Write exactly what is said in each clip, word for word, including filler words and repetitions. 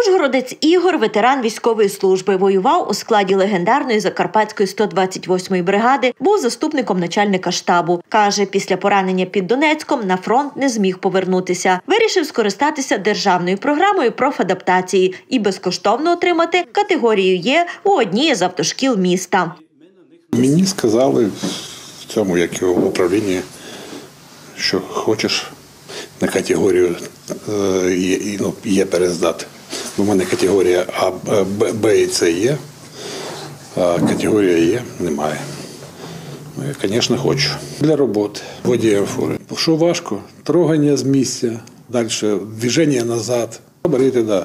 Ужгородець Ігор – ветеран військової служби. Воював у складі легендарної Закарпатської сто двадцять восьмої бригади, був заступником начальника штабу. Каже, після поранення під Донецьком на фронт не зміг повернутися. Вирішив скористатися державною програмою профадаптації і безкоштовно отримати категорію Є у одній з автошкіл міста. Мені сказали в цьому, як і в управлінні, що хочеш на категорію є, ну, є перездати. У мене категорія А, Б, Б і С є, а категорія Є немає. Ну, я, звісно, хочу. Для роботи, водієм фури. Що важко? Трогання з місця, далі движення назад. Говорити, да.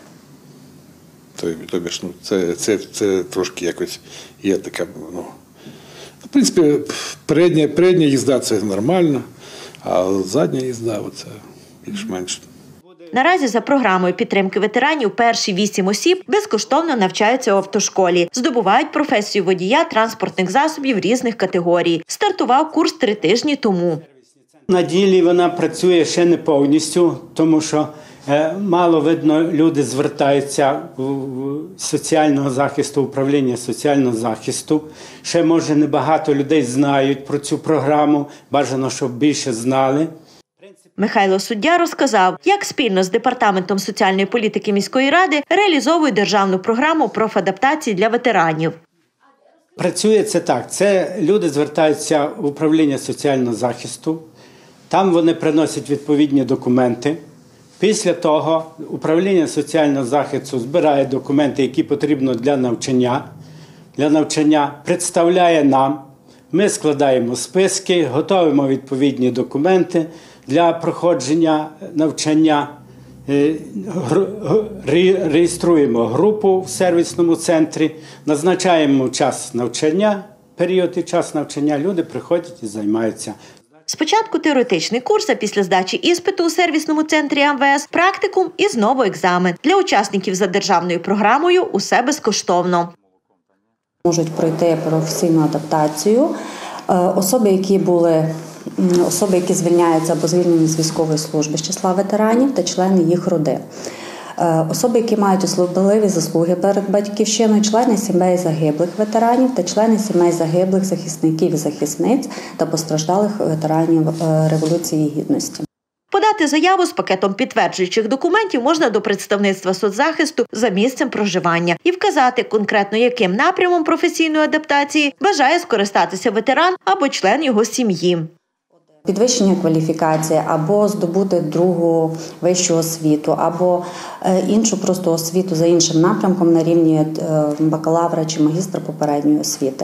Тобі ж, ну, це, це, це трошки якось є така, ну, в принципі, передня, передня їзда – це нормально, а задня їзда – це більш-менш. Наразі за програмою підтримки ветеранів перші вісім осіб безкоштовно навчаються у автошколі. Здобувають професію водія транспортних засобів різних категорій. Стартував курс три тижні тому. На ділі вона працює ще не повністю, тому що мало видно, люди звертаються в соціального захисту, управління соціального захисту. Ще, може, небагато людей знають про цю програму, бажано, щоб більше знали. Михайло Суддя розказав, як спільно з Департаментом соціальної політики міської ради реалізовує державну програму профадаптації для ветеранів. Працює це так. Це люди звертаються в управління соціального захисту. Там вони приносять відповідні документи. Після того управління соціального захисту збирає документи, які потрібно для навчання. Для навчання представляє нам. Ми складаємо списки, готуємо відповідні документи для проходження навчання. Реєструємо групу в сервісному центрі, назначаємо час навчання, період і час навчання, люди приходять і займаються. Спочатку теоретичний курс, а після здачі іспиту у сервісному центрі Ем Ве Ес – практикум і знову екзамен. Для учасників за державною програмою усе безкоштовно. Можуть пройти професійну адаптацію особи, які були особи, які звільняються або звільнені з військової служби з числа ветеранів та члени їх родин. Особи, які мають особливі заслуги перед батьківщиною, члени сімей загиблих ветеранів та члени сімей загиблих захисників і захисниць та постраждалих ветеранів Революції Гідності. Подати заяву з пакетом підтверджуючих документів можна до представництва соцзахисту за місцем проживання і вказати конкретно, яким напрямом професійної адаптації бажає скористатися ветеран або член його сім'ї. Підвищення кваліфікації, або здобути другу вищу освіту, або іншу просто освіту за іншим напрямком на рівні бакалавра чи магістра попередньої освіти.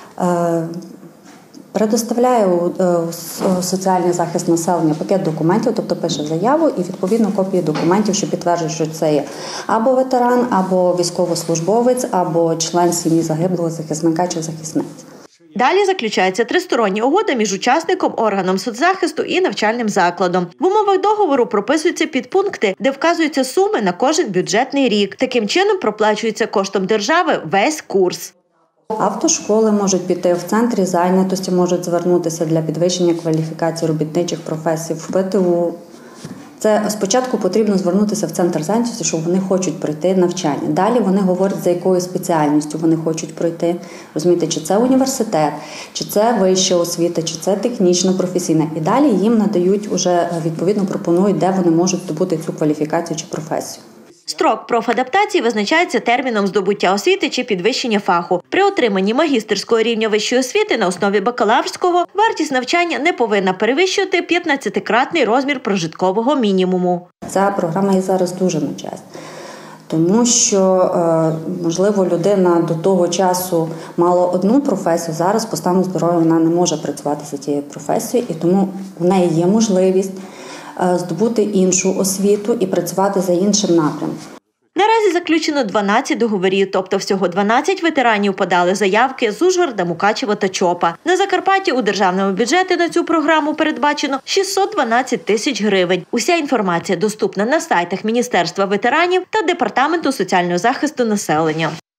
Предоставляє у соціальний захист населення пакет документів, тобто пише заяву і відповідно копії документів, що підтверджують, що це є або ветеран, або військовослужбовець, або член сім'ї загиблого захисника чи захисниць. Далі заключається тристороння угода між учасником, органом соцзахисту і навчальним закладом. В умовах договору прописуються підпункти, де вказуються суми на кожен бюджетний рік. Таким чином проплачується коштом держави весь курс. Автошколи можуть піти в центрі зайнятості, можуть звернутися для підвищення кваліфікації робітничих професій в Пе Те У. Це спочатку потрібно звернутися в центр зайнятості, що вони хочуть пройти навчання. Далі вони говорять, за якою спеціальністю вони хочуть пройти. Розумієте, чи це університет, чи це вища освіта, чи це технічна, професійна. І далі їм надають, уже відповідно пропонують, де вони можуть здобути цю кваліфікацію чи професію. Строк профадаптації визначається терміном здобуття освіти чи підвищення фаху. При отриманні магістерського рівня вищої освіти на основі бакалаврського вартість навчання не повинна перевищувати п'ятнадцятикратний розмір прожиткового мінімуму. Ця програма є зараз дуже на час. Тому що, можливо, людина до того часу мала одну професію, зараз по стану здоров'я вона не може працювати за тією професією, і тому в неї є можливість здобути іншу освіту і працювати за іншим напрямком. Наразі заключено дванадцять договорів, тобто всього дванадцять ветеранів подали заявки з Ужгорода, Мукачева та Чопа. На Закарпатті у державному бюджеті на цю програму передбачено шістсот дванадцять тисяч гривень. Уся інформація доступна на сайтах Міністерства ветеранів та Департаменту соціального захисту населення.